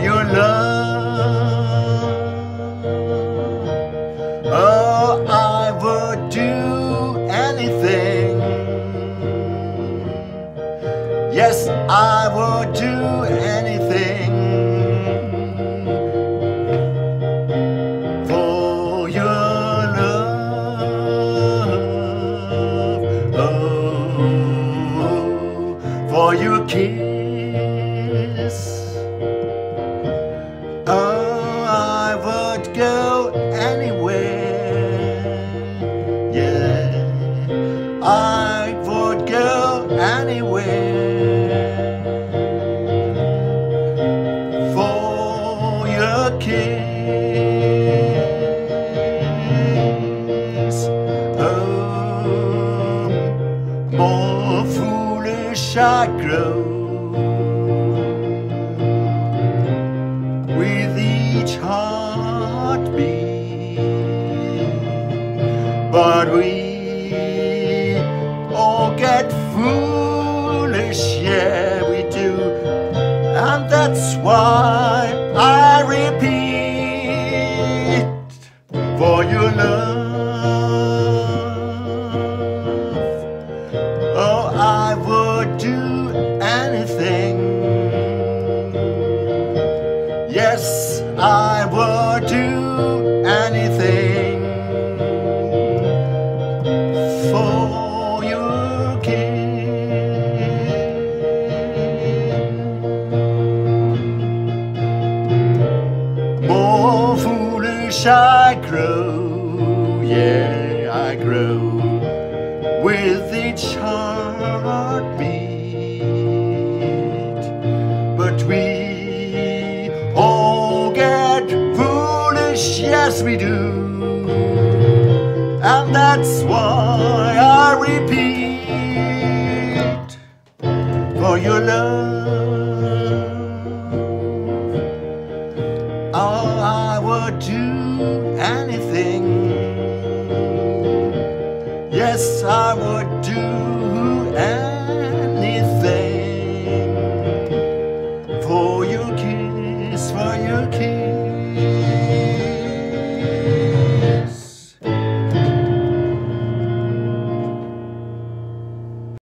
your love. Oh, I would do anything. Yes, I would do anything for your love. Oh, for your kiss. Oh, I would go anywhere. Yeah, I would go anywhere for your kiss. Oh, more foolish I grow with each heartbeat, but we all get foolish, yeah we do, and that's why I repeat, for your love. Oh, I would do anything. Yes, I would do anything for your kiss. More foolish I grow, yeah, I grow with each heartbeat, but we all get foolish, yes we do, and that's why I repeat, for your love. Oh, I would do anything. Yes, I